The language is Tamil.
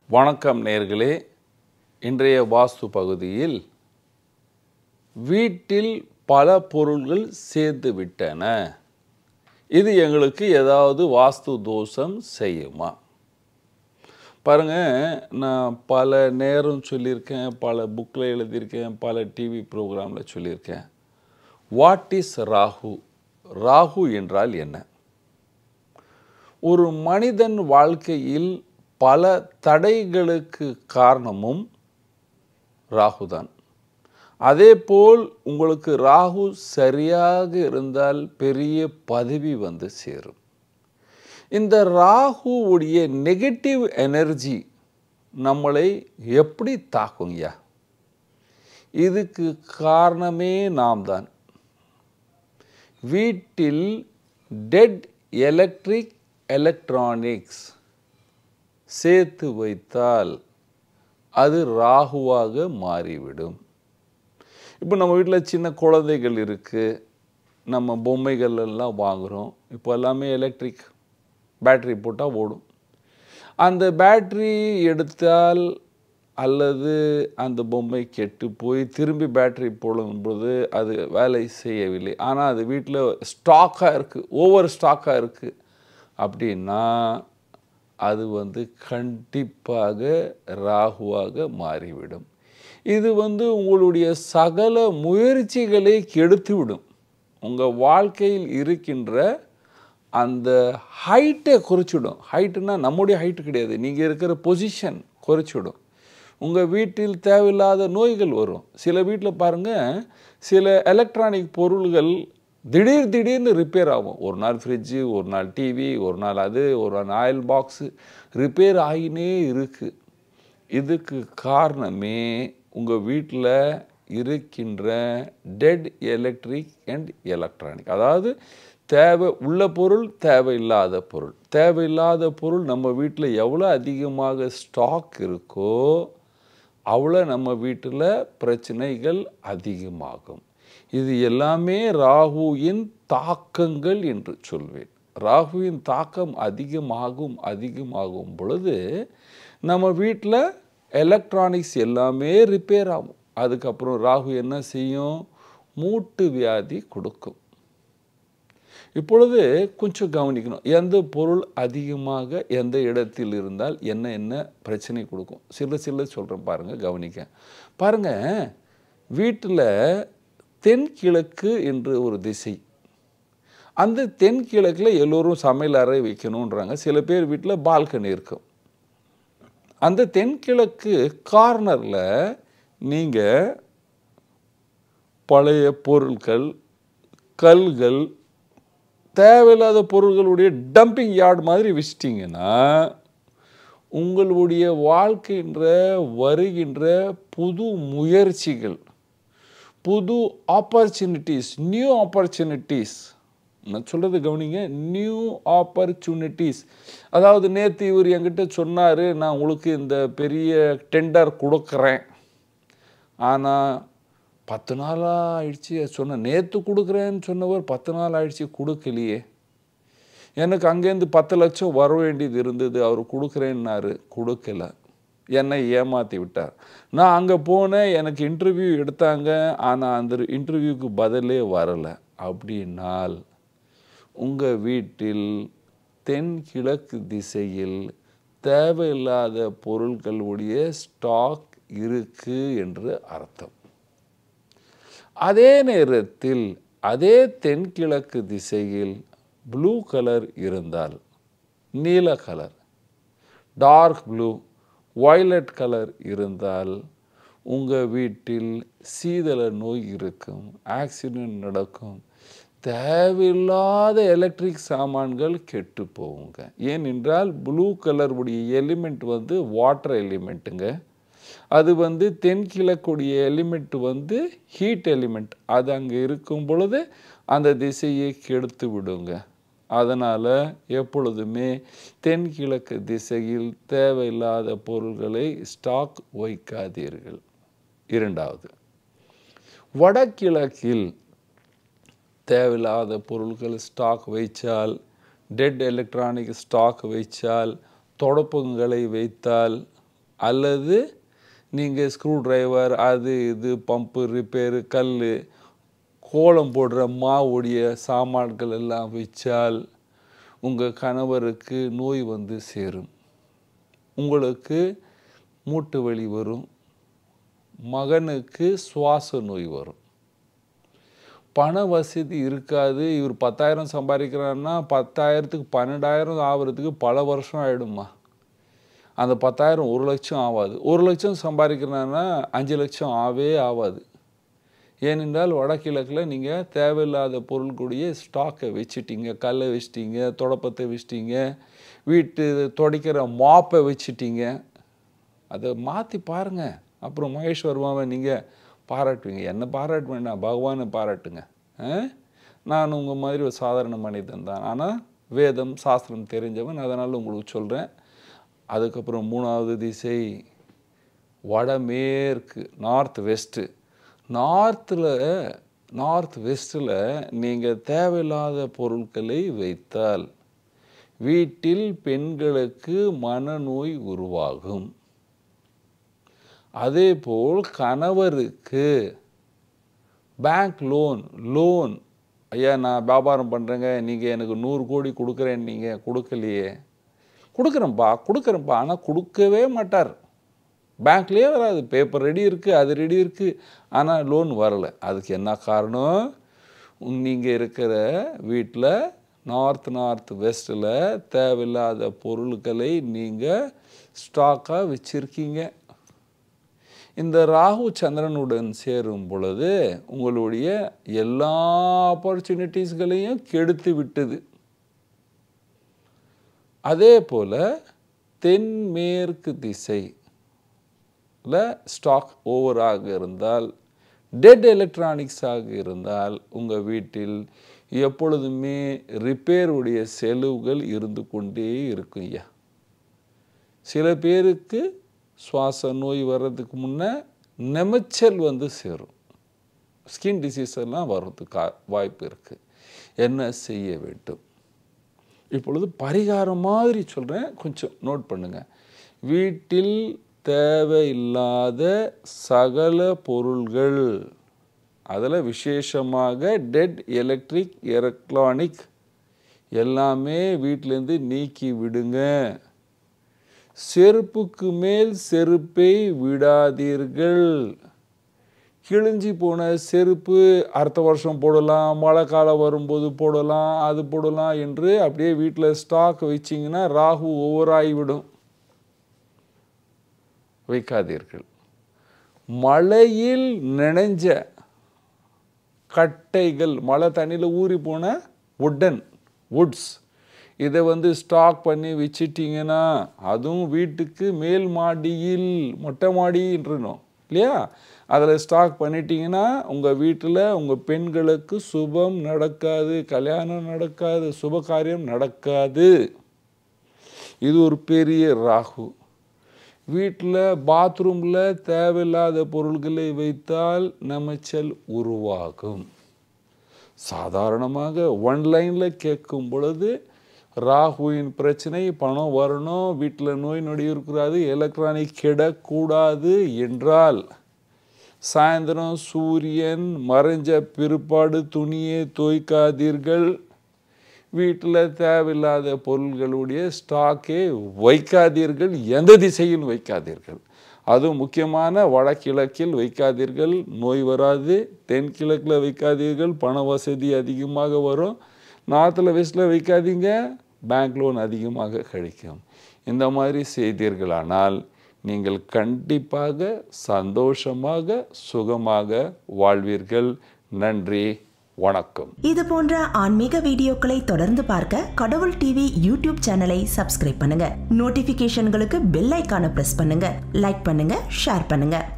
வணக்கம் நேயர்களே. இன்றைய வாஸ்து பகுதியில் வீட்டில் பல பொருள்கள் சேர்ந்து விட்டன, இது எங்களுக்கு ஏதாவது வாஸ்து தோஷம் செய்யுமா? பாருங்க, நான் பல நேரம் சொல்லியிருக்கேன், பல புக்கில் எழுதியிருக்கேன், பல டிவி ப்ரோக்ராமில் சொல்லியிருக்கேன். What is Rahu? ராகு என்றால் என்ன? ஒரு மனிதன் வாழ்க்கையில் பல தடைகளுக்கு காரணமும் ராகுதான். அதேபோல் உங்களுக்கு ராகு சரியாக இருந்தால் பெரிய பதவி வந்து சேரும். இந்த ராகுவுடைய நெகட்டிவ் எனர்ஜி நம்மளை எப்படி தாக்குங்கய்யா? இதுக்கு காரணமே நாம் தான். வீட்டில் டெட் எலக்ட்ரானிக்ஸ் சேர்த்து வைத்தால் அது ராகுவாக மாறிவிடும். இப்போ நம்ம வீட்டில் சின்ன குழந்தைகள் இருக்குது, நம்ம பொம்மைகள் எல்லாம் வாங்குகிறோம். இப்போ எல்லாமே எலக்ட்ரிக் பேட்ரி போட்டால் ஓடும். அந்த பேட்ரி எடுத்தால் அல்லது அந்த பொம்மை கெட்டு போய் திரும்பி பேட்ரி போடும்போது அது வேலை செய்யவில்லை, ஆனால் அது வீட்டில் ஸ்டாக்காக இருக்குது, ஓவர் ஸ்டாக்காக இருக்குது அப்படின்னா அது கண்டிப்பாக ராகுவாக மாறிவிடும். இது உங்களுடைய சகல முயற்சிகளை கெடுத்துவிடும். உங்கள் வாழ்க்கையில் இருக்கின்ற அந்த ஹைட்டை குறைச்சிடும். ஹைட்டுனா நம்முடைய ஹைட்டு கிடையாது, நீங்கள் இருக்கிற பொசிஷன் குறைச்சிடும். உங்கள் வீட்டில் தேவையில்லாத நோய்கள் வரும். சில வீட்டில் பாருங்கள், சில எலக்ட்ரானிக் பொருள்கள் திடீர்னு ரிப்பேர் ஆகும். ஒரு நாள் ஃப்ரிட்ஜு, ஒரு நாள் டிவி, ஒரு நாள் அது, ஒரு நாள் ஆயில் பாக்ஸு ரிப்பேர் ஆகினே இருக்குது. இதுக்கு காரணமே உங்கள் வீட்டில் இருக்கின்ற டெட் எலக்ட்ரானிக், அதாவது தேவை உள்ள பொருள், தேவையில்லாத பொருள். தேவையில்லாத பொருள் நம்ம வீட்டில் எவ்வளோ அதிகமாக ஸ்டாக் இருக்கோ அவ்வளோ நம்ம வீட்டில் பிரச்சனைகள் அதிகமாகும். இது எல்லாமே ராகுவின் தாக்கங்கள் என்று சொல்வேன். ராகுவின் தாக்கம் அதிகமாகும் பொழுது நம்ம வீட்டில் எலக்ட்ரானிக்ஸ் எல்லாமே ரிப்பேர் ஆகும். அதுக்கப்புறம் ராகு என்ன செய்யும்? மூட்டு வியாதி கொடுக்கும். இப்பொழுது கொஞ்சம் கவனிக்கணும், எந்த பொருள் அதிகமாக எந்த இடத்தில் இருந்தால் என்ன பிரச்சனை கொடுக்கும். சில சொல்கிறேன் பாருங்கள், கவனிக்க பாருங்கள். வீட்டில் தென்கிழக்கு என்று ஒரு திசை, அந்த தென்கிழக்கில் எல்லோரும் சமையல் அறை வைக்கணுன்றாங்க. சில பேர் வீட்டில் பால்கனி இருக்கும். அந்த தென்கிழக்கு கார்னரில் நீங்கள் பழைய பொருட்கள், கல்கள், தேவையில்லாத பொருள்களுடைய டம்பிங் யார்டு மாதிரி வச்சிட்டிங்கன்னா உங்களுடைய வாழ்க்கைன்ற வருகின்ற புது முயற்சிகள், புது ஆப்பர்ச்சுனிட்டிஸ், நியூ ஆப்பர்ச்சுனிட்டிஸ், நான் சொல்கிறது கவனிங்க, நியூ ஆப்பர்ச்சுனிட்டிஸ். அதாவது நேற்று இவர் என்கிட்ட சொன்னார், நான் உங்களுக்கு இந்த பெரிய டெண்டர் கொடுக்குறேன், ஆனால் 10 நாளாக ஆயிடுச்சு சொன்ன. நேற்று கொடுக்குறேன்னு சொன்னவர் 10 நாள் ஆயிடுச்சு கொடுக்கலையே. எனக்கு அங்கேருந்து 10 லட்சம் வர வேண்டியது இருந்தது, அவர் கொடுக்குறேன்னாரு, கொடுக்கல, என்னை ஏமாற்றி விட்டார். நான் அங்கே போனேன், எனக்கு இன்டர்வியூ எடுத்தாங்க, ஆனால் அந்த இன்டர்வியூக்கு பதிலே வரலை. அப்படின்னால் உங்கள் வீட்டில் தென்கிழக்கு திசையில் தேவையில்லாத பொருட்களுடைய ஸ்டாக் இருக்குது என்று அர்த்தம். அதே நேரத்தில் அதே தென்கிழக்கு திசையில் ப்ளூ கலர் இருந்தால், நீல colour, dark blue, violet colour இருந்தால் உங்கள் வீட்டில் சீதள நோய் இருக்கும், ஆக்சிடென்ட் நடக்கும், தேவையில்லாத எலக்ட்ரிக் சாமான்கள் கெட்டு போகுங்க. ஏனென்றால் ப்ளூ கலர் உடைய எலிமெண்ட் வாட்டர் எலிமெண்ட்டுங்க. அது தென்கிழக்குடைய எலிமெண்ட் ஹீட் எலிமெண்ட். அது அங்கே இருக்கும் பொழுது அந்த திசையை கெடுத்து விடுங்க. அதனால் எப்பொழுதுமே தென்கிழக்கு திசையில் தேவையில்லாத பொருள்களை ஸ்டாக் வைக்காதீர்கள். இரண்டாவது, வடகிழக்கில் தேவையில்லாத பொருட்கள் ஸ்டாக் வைச்சால், டெட் எலக்ட்ரானிக் ஸ்டாக் வைச்சால், தொடப்பங்களை வைத்தால் அல்லது நீங்கள் ஸ்க்ரூ டிரைவர் அது இது பம்பு ரிப்பேரு கல் கோலம் போடுற மாவுடைய சாமான்கள் எல்லாம் வச்சால் உங்கள் கணவருக்கு நோய் வந்து சேரும். உங்களுக்கு மூட்டு வலி வரும், மகனுக்கு சுவாச நோய் வரும். பண வசதி இருக்காது. இவர் 10,000 சம்பாதிக்கிறான்னா 10,000க்கு 12,000 ஆகிறதுக்கு பல வருஷம் ஆகிடுமா. அந்த 10,000 1 லட்சம் ஆகாது. 1 லட்சம் சம்பாதிக்கிறான்னா 5 லட்சம் ஆகாது. ஏனென்றால் வடகிழக்கில் நீங்கள் தேவையில்லாத பொருட்களுடைய ஸ்டாக்கை வச்சுட்டீங்க, கல்லை வச்சிட்டீங்க, தொடப்பத்தை வச்சிட்டீங்க, வீட்டு துடைக்கிற மாப்பை வச்சுட்டீங்க. அதை மாற்றி பாருங்கள். அப்புறம் மகேஷ் வர்மாவை நீங்கள் பாராட்டுவீங்க. என்ன பாராட்ட வேண்டாம், பகவானை பாராட்டுங்க. நான் உங்கள் மாதிரி ஒரு சாதாரண மனிதன் தான், ஆனால் வேதம் சாஸ்திரம் தெரிஞ்சவன், அதனால் உங்களுக்கு சொல்கிறேன். அதுக்கப்புறம் 3வது திசை வடமேற்கு, நார்த் வெஸ்ட்டு. நார்த் வெஸ்ட்டில் நீங்கள் தேவையில்லாத பொருட்களை வைத்தால் வீட்டில் பெண்களுக்கு மனநோய் உருவாகும். அதேபோல் கணவருக்கு பேங்க் லோன், ஐயா நான் வியாபாரம் பண்ணுறேங்க, நீங்கள் எனக்கு 100 கோடி கொடுக்குறேன், நீங்கள் கொடுக்கலையே. கொடுக்குறேன்ப்பா ஆனால் கொடுக்கவே மாட்டார். பேங்க்லேயே வராது. பேப்பர் ரெடி இருக்குது, அது ரெடி இருக்குது, ஆனால் லோன் வரலை. அதுக்கு என்ன காரணம்? நீங்கள் இருக்கிற வீட்டில் நார்த் வெஸ்ட்டில் தேவையில்லாத பொருட்களை நீங்கள் ஸ்டாக்காக வச்சுருக்கீங்க. இந்த ராகு சந்திரனுடன் சேரும் பொழுது உங்களுடைய எல்லா ஆப்பர்ச்சுனிட்டிஸ்களையும் கெடுத்து விட்டது. அதே போல் தென்மேற்கு திசையில் ஸ்டாக் ஓவராக இருந்தால், டெட் எலக்ட்ரானிக்ஸாக இருந்தால் உங்கள் வீட்டில் எப்பொழுதுமே ரிப்பேருடைய செலவுகள் இருந்து கொண்டே இருக்கும். ஐயா சில பேருக்கு சுவாச நோய் வர்றதுக்கு முன்னே நெமச்சல் வந்து சேரும், ஸ்கின் டிசீஸ் எல்லாம் வர்றதுக்கு வாய்ப்பு இருக்குது. என்ன செய்ய வேண்டும்? இப்பொழுது பரிகாரம் மாதிரி சொல்கிறேன், கொஞ்சம் நோட் பண்ணுங்கள். வீட்டில் தேவையில்லாத சகல பொருள்கள், அதில் விசேஷமாக டெட் எலக்ட்ரானிக் எல்லாமே வீட்டிலேருந்து நீக்கி விடுங்க. செருப்புக்கு மேல் செருப்பை விடாதீர்கள். கிழிஞ்சி போன செருப்பு அடுத்த வருஷம் போடலாம், மழை காலம் வரும்போது போடலாம், அது போடலாம் என்று அப்படியே வீட்டில் ஸ்டாக் வச்சிங்கன்னா ராகு ஓவராகிவிடும். வைக்காதீர்கள். மழையில் நனைஞ்ச கட்டைகள், மழை தண்ணியில் ஊறி போன வுட்ஸ், இதை வந்து ஸ்டாக் பண்ணி வச்சிட்டிங்கன்னா, அதுவும் வீட்டுக்கு மேல் மாடியில், மொட்டை மாடின்றணும் இல்லையா, அதில் ஸ்டாக் பண்ணிட்டீங்கன்னா உங்கள் வீட்டில் உங்கள் பெண்களுக்கு சுபம் நடக்காது, கல்யாணம் நடக்காது, சுபகாரியம் நடக்காது. இது ஒரு பெரிய ராகு. வீட்டில் பாத்ரூமில் தேவையில்லாத பொருள்களை வைத்தால் நமைச்சல் உருவாகும். சாதாரணமாக ஒன்லைனில் கேட்கும் பொழுது ராகுவின் பிரச்சனை, பணம் வரணும், வீட்டில் நோய் நொடி இருக்கிறாது, எலக்ட்ரானிக் கெடக்கூடாது என்றால் சாயந்தரம் சூரியன் மறைஞ்ச பிற்பாடு துணியை துவைக்காதீர்கள். வீட்டில் தேவையில்லாத பொருள்களுடைய ஸ்டாக்கே வைக்காதீர்கள். எந்த திசையில் வைக்காதீர்கள். அதுவும் முக்கியமான வடகிழக்கில் வைக்காதீர்கள், நோய் வராது. தென்கிழக்கில் வைக்காதீர்கள், பண வசதி அதிகமாக வரும். நார்த்தில் வெஸ்ட்டில் வைக்காதீங்க, பேங்க் லோன் அதிகமாக கிடைக்கும். இந்த மாதிரி செய்தீர்களானால் நீங்கள் கண்டிப்பாக சந்தோஷமாக சுகமாக வாழ்வீர்கள். நன்றி, வணக்கம். இது போன்ற ஆன்மீக வீடியோக்களை தொடர்ந்து பார்க்க கடவுள் டிவி யூடியூப் சேனலை சப்ஸ்கிரைப் பண்ணுங்க. நோட்டிபிகேஷன்களுக்கு பெல் ஐகானை பிரஸ் பண்ணுங்க. லைக் பண்ணுங்க, ஷேர் பண்ணுங்க.